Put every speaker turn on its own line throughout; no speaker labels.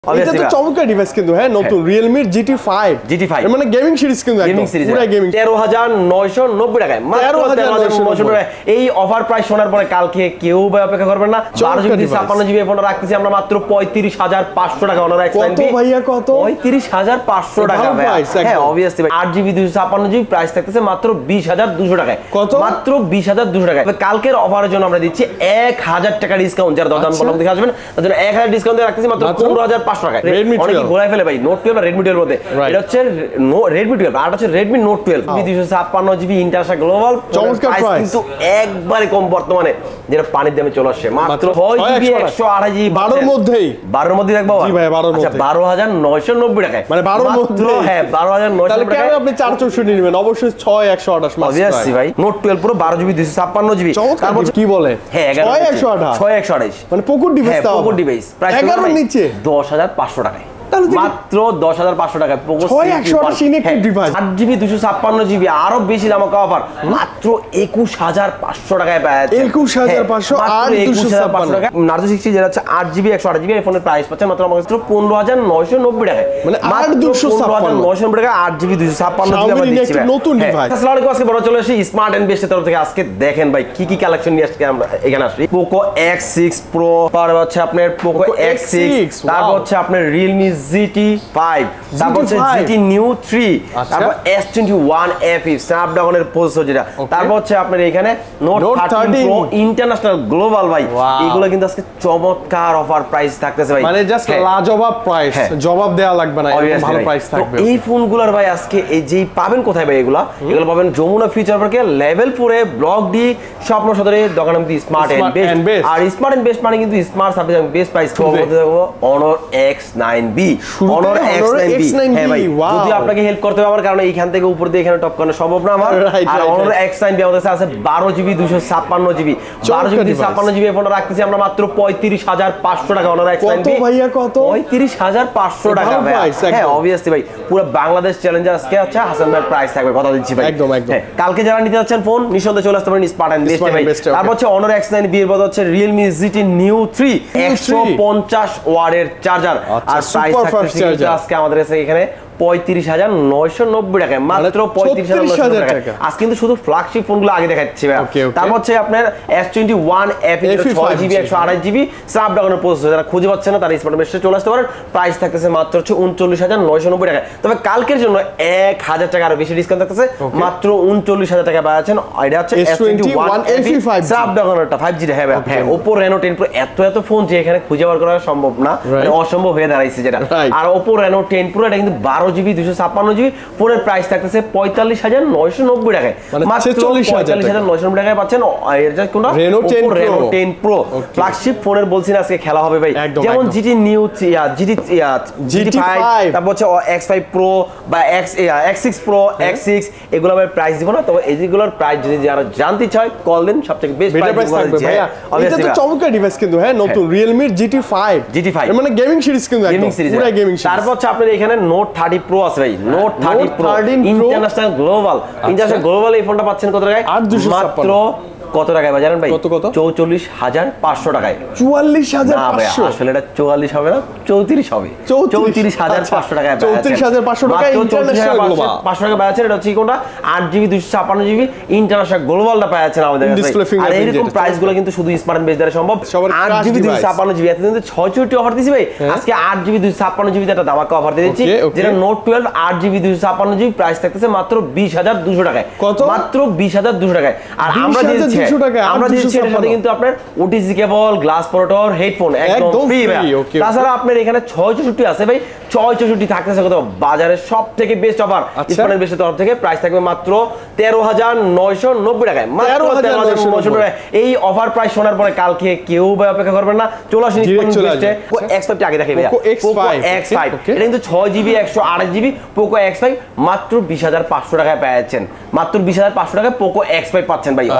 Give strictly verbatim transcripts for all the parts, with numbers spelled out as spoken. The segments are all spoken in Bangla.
এটা তো চমৎকার ডিভাইস কিন্তু হ্যাঁ নতুন realme G T five G T five মানে গেমিং সিরিজ কিন্তু একদম পুরো গেমিং
তেরো হাজার নয়শো নব্বই টাকায় মাত্র তেরো হাজার নয়শো নব্বই টাকায় এই অফার প্রাইস শোনার পরে কালকে কেউ ভাই অপেক্ষা করবেন না বারো জিবি ছাপ্পান্ন জিবি ফোন রাখতেছি আমরা মাত্র পঁয়ত্রিশ হাজার পাঁচশো টাকা অনার এক্স নাইন বি
কত ভাইয়া কত
পঁয়ত্রিশ হাজার পাঁচশো টাকা ভাই হ্যাঁ অবভিয়াসলি ভাই আট জিবি দুইশো ছাপ্পান্ন জিবি প্রাইস থাকতেছে মাত্র বিশ হাজার দুইশো টাকায়
কত
মাত্র বিশ হাজার দুইশো টাকায় কালকের অফারের জন্য আমরা দিচ্ছি এক হাজার টাকা ডিসকাউন্ট যারা দরদাম বললাম দেখে আসবেন তার জন্য এক হাজার ডিসকাউন্ট দিয়ে রাখতেছি মাত্র পনেরো হাজার পাঁচশো টাকায় অনেকে ঘোরায় ফেলে ভাই নোট টুয়েলভ আর রেডমি টুয়েলভ মধ্যে এটা হচ্ছে রেডমি টুয়েলভ আর হচ্ছে রেডমি নোট টুয়েলভ দুইশো ছাপ্পান্ন জিবি ইন্টারন্যাশনাল গ্লোবাল
চমৎকার প্রাইস
কিন্তু একবারে কম বর্তমানে যেটা পানির দামে চলে আসছে মাত্র ছয় জিবি একশো আঠাশ জিবি
বারো এর মধ্যেই
বারো এর মধ্যে রাখবো
জি ভাই বারো এর মধ্যে
বারো হাজার নয়শো নব্বই টাকায়
মানে বারো এর মধ্যে
হ্যাঁ বারো হাজার নয়শো
তাহলে কেন আপনি চার চৌষট্টি নেবেন অবশ্যই ছয় একশো আঠাশ মাস
অবভিয়াসলি ভাই নোট টুয়েলভ পুরো বারো জিবি দুইশো ছাপ্পান্ন জিবি
তারপর কি বলে
হ্যাঁ
ছয় একশো আঠাশ
ছয় একশো আঠাশ
মানে পোকো ডিভাইস
হ্যাঁ পোকো ডিভাইস প্রাইস
এগারো এর নিচে
দশ হাজার পাঁচশো টাকায় মাত্র দশ হাজার পাঁচশো টাকায় পোকো আট জিবি দুইশো ছাপ্পান্ন জিবি আরো বেশি দামকা অফার মাত্র একুশ হাজার পাঁচশো টাকায় পাওয়া যাচ্ছে
একুশ হাজার পাঁচশো আর দুইশো ছাপ্পান্ন
টাকা নার্জো সিক্সটি যেটা হচ্ছে আট জিবি একশো আট জিবি এই ফোনের প্রাইস পাচ্ছেন মাত্র মাত্র পনেরো হাজার নয়শো নব্বই টাকায়
মানে আট দুইশো ছাপ্পান্ন
নয়শো নব্বই টাকা আট জিবি দুইশো ছাপ্পান্ন জিবি আমরা দিচ্ছি
নতুন ডিভাইস
আসসালামু আলাইকুম আজকে বড় চলে আসি স্মার্ট এন্ড বেস্টের তরফ থেকে আজকে দেখেন ভাই কি কি কালেকশন নিয়ে আজকে আমরা এখানে আসি পোকো এক্স সিক্স প্রো তারপর হচ্ছে আপনার পোকো এক্স সিক্স তারপর হচ্ছে আপনার realme জি টি ফাইভ তারপর হচ্ছে জি টি নিউ থ্রি তারপর S twenty one F E স্ন্যাপড্রাগনের প্রসেসর যেটা তারপর হচ্ছে আপনার এখানে note thirteen pro international global ভাই এগুলো কিন্তু আজকে চমৎকার অফার প্রাইস থাকতেছে ভাই
মানে জাস্ট লাজবাব প্রাইস জবাব দেয়া লাগবে না এরকম ভালো প্রাইস থাকবে
এই ফোনগুলোর ভাই আজকে এই যে পাবেন কোথায় ভাই এগুলা এগুলো পাবেন যমুনা ফিউচার পার্কে level four A block D স্বপ্ন সদরের দোকান নাম স্মার্ট এন্ড বেস্ট আর স্মার্ট এন্ড বেস্ট মানে কিন্তু স্মার্ট সার্ভিস এবং best price Honor X nine B Honor X nine B হ্যাঁ ভাই যদি আপনাকে হেল্প করতে হবে কারণ এইখান থেকে উপর দিয়ে এখানে টপ করা সম্ভব না আমার আর অনর এক্স নাইন বি আমাদের আছে বারো জিবি দুইশো ছাপ্পান্ন জিবি বারো জিবি ছাপ্পান্ন জিবি ফোন রাখতেছি আমরা মাত্র পঁয়ত্রিশ হাজার পাঁচশো টাকা অনর এক্স নাইন বি
কত ভাইয়া কত
পঁয়ত্রিশ হাজার পাঁচশো টাকা ভাই হ্যাঁ অবভিয়াসলি ভাই পুরো বাংলাদেশ চ্যালেঞ্জার আজকে আছে হাসান ভাই প্রাইস থাকবে কথা দিচ্ছি ভাই
একদম একদম
কালকে যারা নিতে যাচ্ছেন ফোন নিঃসন্দেহে চলে আসতে পারেন স্মার্ট এন্ড বেস্ট ভাই তারপর হচ্ছে অনর এক্স নাইন বি এর বদলে হচ্ছে realme G T Neo three একশো পঞ্চাশ ওয়াটের চার্জার আর প্রাইস থাকছে আজকে আমাদের কাছে এখানে পঁয়ত্রিশ হাজার নয়শো নব্বই টাকায় মাত্র পঁয়ত্রিশ হাজার নয়শো নব্বই টাকা আজ কিন্তু শুধু ফ্ল্যাগশিপ ফোনগুলো আগে দেখাচ্ছি ভাই তারপর হচ্ছে আপনার S twenty one F E ছয় জিবি একশো আঠাশ জিবি স্ন্যাপড্রাগনের প্রসেসর যারা খুঁজে পাচ্ছেন না তারা স্মার্ট বেস্টে চলে আসতে পারেন প্রাইস থাকতেছে মাত্র হচ্ছে উনচল্লিশ হাজার নয়শো নব্বই টাকায় তবে কালকের জন্য এক হাজার টাকা আরো বেশি ডিসকাউন্ট থাকতেছে মাত্র উনচল্লিশ হাজার টাকা পাচ্ছেন এটা হচ্ছে S twenty one F E স্ন্যাপড্রাগনেরটা ফাইভ জি হ্যাঁ হ্যাঁ ওপো রেনো টেন প্রো এত এত ফোন যে এখানে খুঁজে বার করা সম্ভব না মানে অসম্ভব হয়ে দাঁড়াইছে যেটা আর ওপো রেনো টেন প্রো এটা কিন্তু বারো জিবি দুইশো ছাপ্পান্ন জিবি ফোনের প্রাইস থাকতেছে পঁয়তাল্লিশ হাজার নয়শো নব্বই টাকায় মাত্র পঁয়তাল্লিশ হাজার নয়শো নব্বই টাকায় পাচ্ছেন এটা কোনটা রেনো টেন প্রো ফ্ল্যাগশিপ ফোনের বলছি না আজকে খেলা হবে ভাই যেমন GT Neo GT GT five তারপর হচ্ছে এক্স ফাইভ প্রো বা X X six pro X six এগুলো আমি প্রাইস দিব না তবে এইগুলোর প্রাইস যদি যারা জানতে চায় কল দেন সবথেকে বেস্ট প্রাইস থাকবে ভাইয়া
এটা তো চমৎকার ডিভাইস কিন্তু হ্যাঁ নতুন realme G T five
G T five
মানে গেমিং সিরিজ কিন্তু একদম পুরো গেমিং সিরিজ
তারপর হচ্ছে আপনাদের এখানে নোট থার্টি প্রো আছে ভাই note thirty pro international global international global এই ফোনটা পাচ্ছেন কত টাকায় মাত্র কত টাকায় জানেন ভাই
কত কত
চৌচল্লিশ হাজার পাঁচশো টাকায়
চুয়াল্লিশ হাজার পাঁচশো
আসলে এটা চুয়াল্লিশ হবে না চৌত্রিশ হবে চৌত্রিশ হাজার পাঁচশো টাকায়
চৌত্রিশ হাজার পাঁচশো টাকা ইন্টারন্যাশনাল গ্লোবাল
পাঁচশো টাকা পাচ্ছেন এটা হচ্ছে কোনটা আট জিবি দুইশো ছাপ্পান্ন জিবি ইন্টারন্যাশনাল গ্লোবালটা পাচ্ছেন আমাদের কাছে আর এরকম প্রাইস গুলো কিন্তু শুধু স্মার্ট বেস দ্বারা সম্ভব আট জিবি দুইশো ছাপ্পান্ন জিবি এত কিন্তু ছয়ষট্টি অফার দিছি ভাই আজকে আট জিবি দুইশো ছাপ্পান্ন জিবি একটা দামাকা অফার দিয়ে দিচ্ছি যেটা নোট টুয়েলভ আট জিবি দুইশো ছাপ্পান্ন জিবি প্রাইস থাকতেছে মাত্র বিশ হাজার দুশো টাকায়
কত
মাত্র বিশ হাজার দুশো টাকায় আর আমরা দিচ্ছি আমরা দিচ্ছি এর সাথে কিন্তু আপনার OTG cable glass protector headphone একদম ফ্রি ভাই তাছাড়া আপনার এখানে ছয়ষট্টি আছে ভাই ছয়ষট্টি থাকতেছে কত বাজারের সবথেকে বেস্ট অফার স্মার্ট বেস্টের তরফ থেকে প্রাইস থাকবে মাত্র তেরো হাজার নয়শো নব্বই টাকায় মাত্র তেরো হাজার নয়শো নব্বই টাকায় এই অফার প্রাইস শোনার পরে কালকে কেউ ভাই অপেক্ষা করবেন না চলে আসুন স্মার্ট বেস্টে এক্স ফাইভ আগে দেখে ভাই পোকো এক্স ফাইভ এটা কিন্তু ছয় জিবি একশো আঠাশ জিবি পোকো এক্স ফাইভ মাত্র বিশ হাজার পাঁচশো টাকায় পেয়েছেন মাত্র বিশ হাজার পাঁচশো টাকায় পোকো এক্স ফাইভ পাচ্ছেন ভাই অবিশ্বাস্য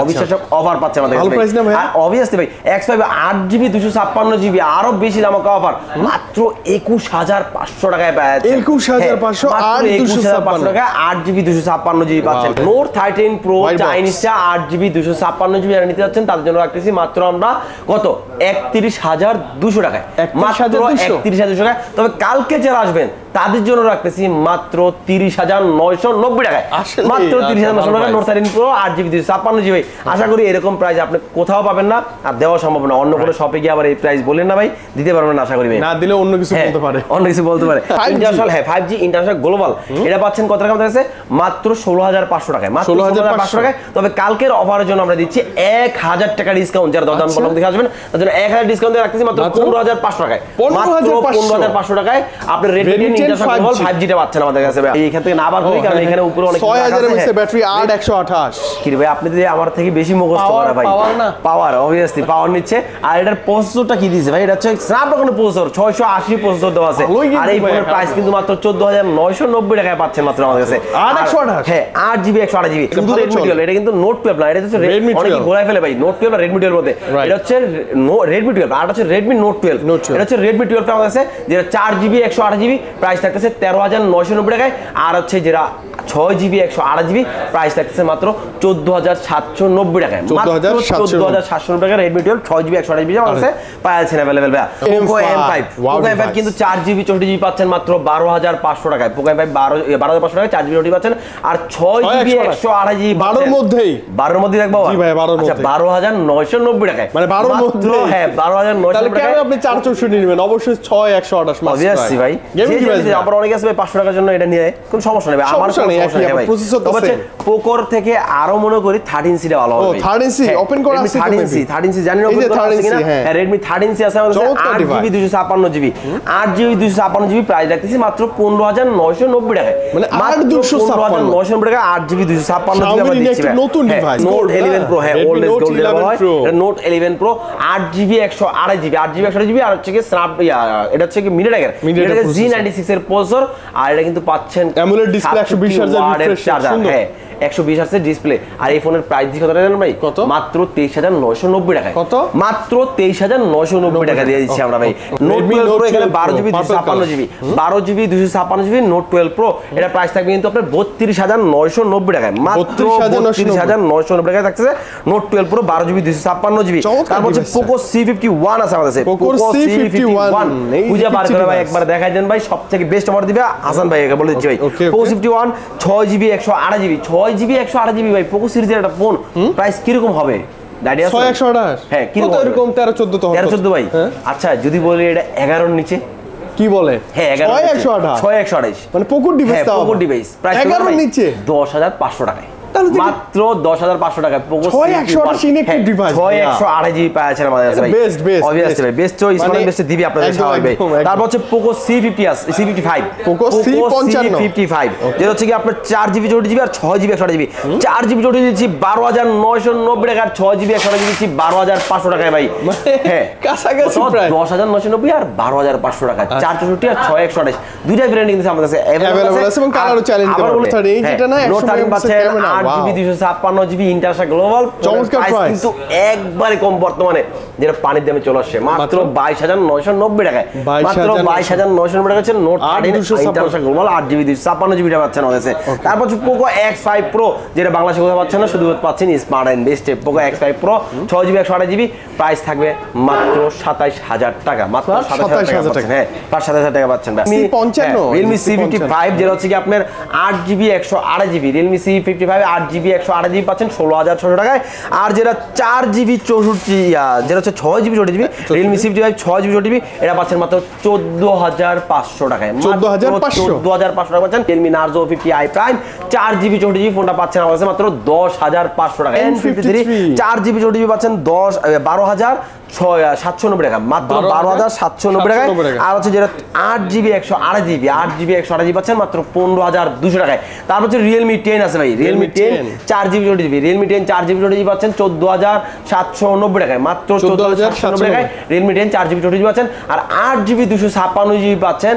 অফার পাচ্ছেন আমাদের কাছে।
ভালো প্রাইস না ভাই?
আর অবভিয়াসলি ভাই এক্স ফাইভ আট জিবি দুশো ছাপ্পান্ন জিবি আরো বেশি ধামাকা অফার মাত্র একুশ হাজার পাঁচশো টাকায় পাচ্ছেন।
একুশ হাজার পাঁচশো আট দুশো ছাপ্পান্ন
টাকা আট জিবি দুশো ছাপ্পান্ন জিবি পাচ্ছেন। নোট থার্টিন প্রো চাইনিজটা আট জিবি দুশো ছাপ্পান্ন জিবি যারা নিতে যাচ্ছেন তাদের জন্য রাখতেছি মাত্র আমরা কত একত্রিশ হাজার দুশো টাকায়, মাত্র একত্রিশ হাজার দুশো টাকায়। তবে কালকে যারা আসবেন তাদের জন্য রাখতেছি মাত্র তিরিশ হাজার নয়শো নব্বই টাকায়, মাত্র তিরিশ হাজার নয়শো টাকা নোট থার্টিন প্রো আট জিবি দুশো ছাপ্পান্ন জিবি। আশা করি এরকম প্রাইস আপনি কোথাও পাবেন না আর দেওয়া সম্ভব না। অন্য কোনো শপে গিয়ে আবার এই প্রাইস বলেন না ভাই, দিতে পারবেন না আশা করি ভাই।
না দিলে অন্য কিছু বলতে পারে,
অন্য কিছু বলতে পারে। ইন্টারন্যাশনাল হ্যাঁ ফাইভ জি ইন্টারন্যাশনাল গ্লোবাল এটা পাচ্ছেন কত টাকা আমাদের কাছে? মাত্র ষোলো হাজার পাঁচশো টাকায়, মাত্র ষোলো হাজার পাঁচশো টাকায়। তবে কালকের অফারের জন্য আমরা দিচ্ছি এক হাজার টাকা ডিসকাউন্ট। যারা দরদাম বললাম দেখে আসবেন তাদের জন্য এক হাজার ডিসকাউন্ট দিয়ে রাখতেছি মাত্র পনেরো হাজার পাঁচশো টাকায়, মাত্র পনেরো হাজার পাঁচশো টাকায় আপনি Redmi international global five G টা পাচ্ছেন আমাদের কাছে। এইখান থেকে না বার করি কারণ এখানে উপরে অনেক
ছয় হাজার এর মধ্যে ব্যাটারি আট একশো আঠাশ।
কি রে ভাই আপনি যদি আমার থেকে বেশি মুখস্থ করা ভাই,
পাওয়ার না
পাওয়ার অবভিয়াসলি পাওয়ার নিচ্ছে। আর এটার প্রসেসরটা কি দিয়েছে ভাই? এটা হচ্ছে স্ন্যাপড্রাগনের প্রসেসর ছয়শো আশি প্রসেসর দেওয়া আছে। আর এই ফোনের প্রাইস কিন্তু মাত্র চোদ্দ হাজার নয়শো নব্বই টাকায় পাচ্ছেন মাত্র আমাদের কাছে।
আট একশো আঠাশ
হ্যাঁ আট জিবি একশো আঠাশ জিবি কিন্তু রেডমি টুয়েলভ। এটা কিন্তু নোট টুয়েলভ না, এটা হচ্ছে রেডমি অনেকে ঘোরায় ফেলে ভাই নোট টুয়েলভ আর রেডমি টুয়েলভ মধ্যে। এটা হচ্ছে রেডমি টুয়েলভ আর হচ্ছে রেডমি নোট টুয়েলভ। এটা হচ্ছে রেডমি টুয়েলভ আমাদের কাছে যেটা চার জিবি একশো আঠাশ জিবি প্রাইস থাকতেছে তেরো হাজার নয়শো নব্বই টাকায়। আর হচ্ছে যেটা ছয় জিবি একশো আঠাশ জিবি প্রাইস থাকতেছে মাত্র চোদ্দ হাজার সাতশো নব্বই টাকায়, চোদ্দ হাজার সাতশো নব্বই টাকা রেডমি টুয়েলভ ছয় জিবি একশো আঠাশ জিবি আমাদের কাছে পাচ্ছেন available. Poco M five Poco M five কিন্তু চার জিবি চৌষট্টি জিবি পাচ্ছেন মাত্র বারো হাজার পাঁচশো টাকায়। পোকো এম ফাইভ বারো বারো হাজার পাঁচশো টাকায় চার জিবি চৌষট্টি পাচ্ছেন। আর ছয় জিবি একশো আঠাশ জিবি
বারোর মধ্যেই বারোর
মধ্যে রাখবো বারো হাজার নয়শো নব্বই টাকায়,
মানে বারোর মধ্যে।
হ্যাঁ বারো হাজার নয়শো নব্বই টাকায়
আপনি চার চৌষট্টি নেবেন অবশ্যই ছয় একশো আঠাশ মাস
অবভিয়াসলি ভাই। আবার অনেকে আছে ভাই পাঁচশো টাকার জন্য এটা নিয়ে কোনো সমস্যা নেই, আমার সমস্যা নেই ভাই। তবে পোকোর থেকে আরো মনে করি থার্টিন সি টা ভালো হবে।
থার্টিন সি ওপেন করা আছে,
থার্টিন সি থার্টিন সি জানি না ওপেন করা আছে কিনা। হ্যাঁ রেডমি থার্টিন সি আছে আমাদের আট জিবি দুশো ছাপ্পান্ন জিবি আট জিবি দুশো ছাপ্পান্ন জিবি প্রাইস রাখতেছি মাত্র পনেরো হাজার নয়শো নব্বই টাকায়, মানে আট দুশো ছাপ্পান্ন নয়শো নব্বই টাকা আট জিবি দুশো ছাপ্পান্ন জিবি আমরা দিচ্ছি।
নতুন ডিভাইস
নোট ইলেভেন প্রো, হ্যাঁ ওল্ড ইজ গোল্ড বলা হয়। এটা নোট ইলেভেন প্রো আট জিবি একশো আঠাশ জিবি আট জিবি একশো আঠাশ জিবি আর হচ্ছে কি স্ন্যাপ এটা হচ্ছে কি মিডিয়াটেকের মিডিয়াটেকের জি নাইনটি সিক্স এর প্রসেসর। আর এটা কিন্তু পাচ্ছেন
অ্যামোলেড ডিসপ্লে একশো বিশ হার্জ রিফ্রেশ চার্জার,
হ্যাঁ একশো বিশ হার্জের ডিসপ্লে। আর এই ফোনের প্রাইস কত টাকা জানেন ভাই?
কত?
মাত্র তেইশ হাজার নয়শো নব্বই টাকায়।
কত?
মাত্র তেইশ হাজার নয়শো নব্বই টাকা দিয়ে দিচ্ছি আমরা ভাই। নোট টুয়েলভ প্রো এখানে বারো জিবি দুশো ছাপ্পান্ন জিবি বারো জিবি দুশো ছাপ্পান্ন জিবি নোট টুয়েলভ প্রো এটা প্রাইস থাকবে কিন্তু আপনার বত্রিশ হাজার নয়শো নব্বই টাকায়, মাত্র বত্রিশ হাজার নয়শো নব্বই টাকায় থাকছে নোট টুয়েলভ প্রো বারো জিবি দুশো ছাপ্পান্ন জিবি। তারপর হচ্ছে পোকো সি ফিফটি ওয়ান আছে আমাদের কাছে।
Poco C fifty one
Puja বার করে ভাই একবার দেখাই দেন ভাই, সবথেকে বেস্ট অফার দিবে হাসান ভাই একে বলে দিচ্ছি ভাই। পোকো ফিফটি ওয়ান ছয় জিবি একশো আঠাশ জিবি ছয় জিবি একশো আঠাশ জিবি ভাই পোকো সিরিজের একটা ফোন প্রাইস কিরকম হবে?
ছয় একশো আঠাশ
হ্যাঁ কিরকম
এরকম তেরো চোদ্দ তো
তেরো চোদ্দ ভাই। আচ্ছা যদি বলি এটা এগারোর নিচে
কি বলে?
হ্যাঁ এগারো একশো আঠাশ ছয় একশো আঠাশ
মানে পোকোর ডিভাইস তাও
পোকোর ডিভাইস প্রাইস এগারোর নিচে দশ হাজার পাঁচশো টাকায়, মাত্র দশ হাজার পাঁচশো টাকায় পোকো
ছয় একশো আঠাশ ইনেকটিভ ডিভাইস
ছয় একশো আঠাশ জিবি পাচ্ছেন আমাদের কাছে ভাই।
বেস্ট বেস্ট
অবভিয়াসলি ভাই বেস্ট চয়েস মানে বেস্ট দিবি আপনাদের স্বাভাবিক ভাই। তারপর হচ্ছে পোকো সি ফিফটি আছে C fifty five
Poco C
fifty five যেটা হচ্ছে কি আপনার চার জিবি চৌষট্টি জিবি আর ছয় জিবি একশো আঠাশ জিবি চার জিবি চৌষট্টি দিচ্ছি বারো হাজার নয়শো নব্বই টাকা আর ছয় জিবি একশো আঠাশ দিচ্ছি বারো হাজার পাঁচশো টাকায় ভাই। হ্যাঁ
কাছাকাছি প্রায়
দশ হাজার নয়শো নব্বই আর বারো হাজার পাঁচশো টাকা চার চৌষট্টি আর ছয় একশো আঠাশ দুইটা ভেরিয়েন্ট কিন্তু আমাদের কাছে অ্যাভেলেবল আছে এবং কালারও চ্যালেঞ্জ করতে পারবেন। এই যেটা না একশো পাচ্ছেন আট জিবি দুশো ছাপ্পান্ন জিবি ইন্টারন্যাশনাল গ্লোবাল চমৎকার প্রাইস কিন্তু একবারে কম বর্তমানে যেটা পানির দামে চলে আসছে মাত্র বাইশ হাজার নয়শো নব্বই টাকায়, মাত্র বাইশ হাজার নয়শো নব্বই টাকা নোট ইন্টারন্যাশনাল গ্লোবাল আট জিবি দুশো ছাপ্পান্ন জিবিটা পাচ্ছেন আমাদের কাছে। তারপর হচ্ছে পোকো এক্স ফাইভ প্রো যেটা বাংলাদেশে কোথাও পাচ্ছেন না শুধু পাচ্ছেন স্মার্ট অ্যান্ড বেস্টে পোকো এক্স ফাইভ প্রো ছয় জিবি একশো আঠাশ জিবি প্রাইস থাকবে মাত্র সাতাইশ হাজার টাকা, মাত্র সাতাইশ হাজার টাকা। হ্যাঁ পাঁচ সাতাইশ হাজার টাকা পাচ্ছেন। রিয়েলমি সি ফিফটি ফাইভ যেটা হচ্ছে কি আপনার আট জিবি একশো আঠাশ GB Realme C fifty five আট জিবি একশো আঠাশ জিবি পাচ্ছেন ষোলো হাজার ছশো টাকায়। আর যেটা চার জিবি চৌষট্টি যেটা হচ্ছে ছয় জিবি চৌষট্টি GB Realme C fifty five ছয় জিবি চৌষট্টি জিবি এটা পাচ্ছেন মাত্র চোদ্দ হাজার পাঁচশো টাকায়, চোদ্দ হাজার পাঁচশো টাকা পাচ্ছেন। Realme Narzo fifty I prime চার জিবি চৌষট্টি জিবি ফোনটা পাচ্ছেন আমাদের মাত্র দশ হাজার পাঁচশো টাকা। এন ফিফটি থ্রি চার জিবি চৌষট্টি জিবি পাচ্ছেন দশ বারো হাজার ছয় সাতশো নব্বই টাকা, মাত্র বারো হাজার সাতশো নব্বই টাকায়। আর হচ্ছে যেটা আট জিবি একশো আড়াই জিবি আট জিবি একশো আড়াই জিবি পাচ্ছেন মাত্র পনেরো হাজার দুশো টাকায়। তারপর হচ্ছে রিয়েলমি টেন আছে ভাই রিয়েলমি টেন চার জিবি চৌষট্টি জিবি রিয়েলমি টেন চার জিবি চৌষট্টি জিবি পাচ্ছেন চোদ্দ হাজার সাতশো নব্বই টাকায়, মাত্র চোদ্দ হাজার সাতশো নব্বই টাকায় রিয়েলমি টেন চার জিবি চৌষট্টি জিবি পাচ্ছেন। আর আট জিবি দুশো ছাপ্পান্ন জিবি পাচ্ছেন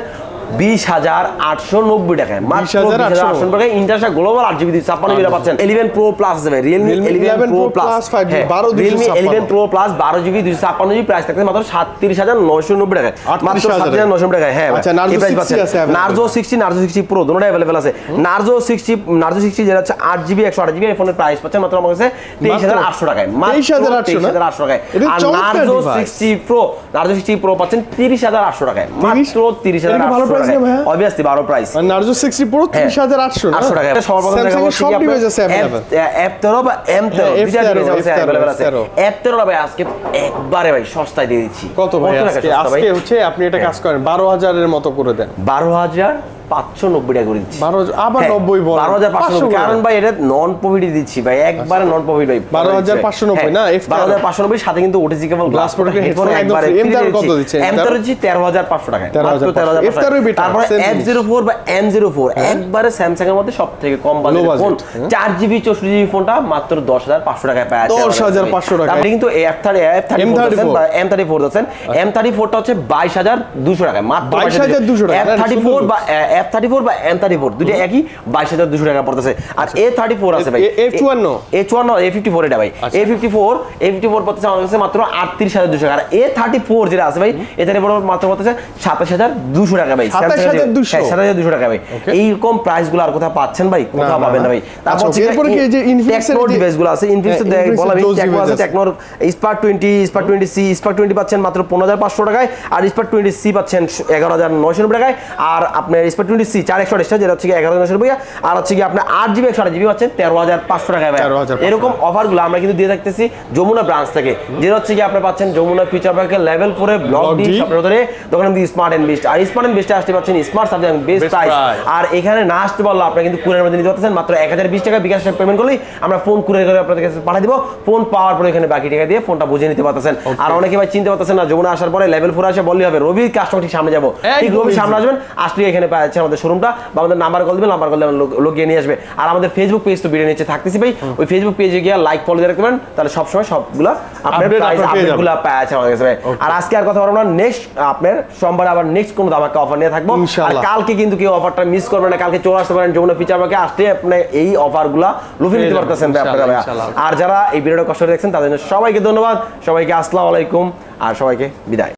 বিশ হাজার আটশো নব্বই টাকায়, মাত্র বিশ হাজার আটশো টাকায় ইন্টারন্যাশনাল গ্লোবাল আট জিবি ছাপ্পান্ন জিবি পাচ্ছেন। ইলেভেন প্রো প্লাস দেবে, Realme eleven pro plus Realme eleven pro plus বারো জিবি দুইশো ছাপ্পান্ন জিবি প্রাইস থাকছে মাত্র সাতত্রিশ হাজার নয়শো নব্বই টাকায়, মাত্র সাতত্রিশ হাজার নয়শো নব্বই টাকায়। হ্যাঁ এই প্রাইস পাচ্ছেন। Narzo sixty Narzo sixty pro দুটোই अवेलेबल আছে। নার্জো সিক্সটি নার্জো সিক্সটি যেটা হচ্ছে আট জিবি একশো আট জিবি এই ফোনের প্রাইস পাচ্ছেন মাত্র আমার কাছে তেইশ হাজার আটশো টাকায়, তেইশ হাজার আটশো টাকায়। আর Narzo sixty pro Narzo sixty pro পাচ্ছেন তিরিশ হাজার আটশো টাকায়, মাত্র তিরিশ হাজার আটশো টাকায়। অবভিয়াসলি ভালো প্রাইস।
নার্জো সিক্সটি প্রো তিরিশ হাজার আটশো
টাকায়। সর্বপ্রথম দেখাবো সব ডিভাইস আছে अवेलेबल, এফ তেরো বা এম তেরো দুইটা ডিভাইস আছে अवेलेबल আছে। এফ তেরো ভাই আজকে একবারে ভাই সস্তায় দিয়ে দিচ্ছি।
কত ভাই আজকে? আজকে হচ্ছে আপনি এটা কাজ করেন বারো হাজার এর মতো করে দেন,
বারো হাজার পাঁচশো নব্বই টাকা করে দিচ্ছি।
আবার নব্বই বল
বারো হাজার পাঁচশো নব্বই, কারণ ভাই এটা নন প্রফিট দিচ্ছি ভাই, একবারে নন প্রফিট ভাই।
বারো হাজার পাঁচশো নব্বই না,
বারো হাজার পাঁচশো নব্বই সাথে কিন্তু OTG cable glass protector headphone একবারে
এম তেরো কত দিচ্ছেন?
এম তেরো জি তেরো হাজার পাঁচশো টাকা, মাত্র তেরো হাজার পাঁচশো। তারপরে এফ জিরো ফোর বা এম জিরো ফোর একবারে স্যামসাং এর মধ্যে সবথেকে কম বাজেটের ফোন, চার জিবি চৌষট্টি জিবি ফোনটা মাত্র দশ হাজার পাঁচশো টাকায় পাওয়া যায়।
দশ হাজার পাঁচশো টাকা।
আপনি কিন্তু F thirty F thirty four M thirty four আছেন, এম থার্টি ফোর টা হচ্ছে বাইশ হাজার দুইশো টাকায়, মাত্র
বাইশ হাজার দুইশো টাকা।
এফ থার্টি ফোর বা এফ থার্টি ফোর বা এম থার্টি ফোর দুটো একই বাইশ হাজার দুইশো টাকা পড়তেছে। আর এ থার্টি ফোর আছে ভাই,
এ চুয়ান্ন
এ চুয়ান্ন এ ফিফটি ফোর এটা ভাই, A fifty four A fifty four পড়তেছে আমার কাছে মাত্র আটত্রিশ হাজার দুইশো টাকা। আর এ থার্টি ফোর যেটা আছে ভাই, এ থার্টি ফোর মাত্র পড়তেছে সাতাশ হাজার দুইশো টাকা ভাই, সাতাশ হাজার দুইশো টাকা ভাই। এইরকম প্রাইস গুলো আর কোথাও পাচ্ছেন ভাই? কোথাও পাবেন না ভাই। তারপর
এরপর কি যে
টেকনো ডিভাইস গুলো আছে, ইনফিনিক্স বলা আমি টেকনো আছে, টেকনোর Spark twenty Spark twenty C Spark twenty পাচ্ছেন মাত্র পনেরো হাজার পাঁচশো টাকায়, আর স্পার্ক টোয়েন্টি সি পাচ্ছেন এগারো হাজার নয়শো নব্বই টাকায়। আর আপনার স্পার্ক টোয়েন্টি সি চার একশো আঠাশটা যেটা হচ্ছে এগারো হাজার নয়শো নব্বই, আর হচ্ছে কি আপনার আট জিবি একশো আট জিবি পাচ্ছেন তেরো হাজার পাঁচশো টাকায় ভাই। এরকম অফার গুলো আমরা কিন্তু দিয়ে থাকতেছি যমুনা ব্রাঞ্চ থেকে, যেটা হচ্ছে কি আপনি পাচ্ছেন যমুনা ফিউচার পার্কের লেভেল ফোরে ব্লক ডি সতেরো ধরে দোকানে দিয়ে স্মার্ট এন্ড বেস্ট। আর স্মার্ট এন্ড বেস্টে আসতে পাচ্ছেন স্মার্ট সাবজেক্ট বেস্ট প্রাইস। আর এখানে না আসতে পারলে আপনি কিন্তু কুরিয়ার মধ্যে নিতে পারতেছেন মাত্র এক হাজার বিশ টাকা বিকাশ পেমেন্ট করলেই আমরা ফোন কুরিয়ার করে আপনাদের কাছে পাঠিয়ে দিব। ফোন পাওয়ার পরে এখানে বাকি টাকা দিয়ে ফোনটা বুঝে নিতে পারতেছেন। আর অনেকে ভাই চিনতে পারতেছেন না, যমুনা আসার পরে লেভেল ফোর আসে বললেই হবে রবির কাস্টমার ঠিক সামনে যাবো, ঠিক রবির সামনে আসবেন, আসলে এখানে পাচ্ছেন আমাদের শোরুমটা বা আমাদের নাম্বার কল দিবেন, নাম্বার কল দিবেন লোক গিয়ে নিয়ে আসবে। আর আমাদের ফেসবুক পেজ তো ভিডিও নিচে থাকতেছি ভাই, ওই ফেসবুক পেজে গিয়ে লাইক ফলো দিয়ে রাখবেন, তাহলে সবসময় সবগুলো আপনার প্রাইস আপডেটগুলো পাওয়া যাচ্ছে আমাদের কাছে ভাই। আর আজকে আর কথা বলবো না, নেক্সট আপনার সোমবার আবার নেক্সট কোন ধামাকা অফার নিয়ে থাকবো। আর কালকে কিন্তু কেউ অফারটা মিস করবেন না, কালকে চলে আসতে পারেন যমুনা ফিচার পার্কে, আসতে আপনি এই অফারগুলো লুফে নিতে পারতেছেন আপনারা। আর যারা এই ভিডিওটা কষ্ট করে দেখছেন তাদের জন্য সবাইকে ধন্যবাদ, সবাইকে আসসালামু আলাইকুম, আর সবাইকে বিদায়।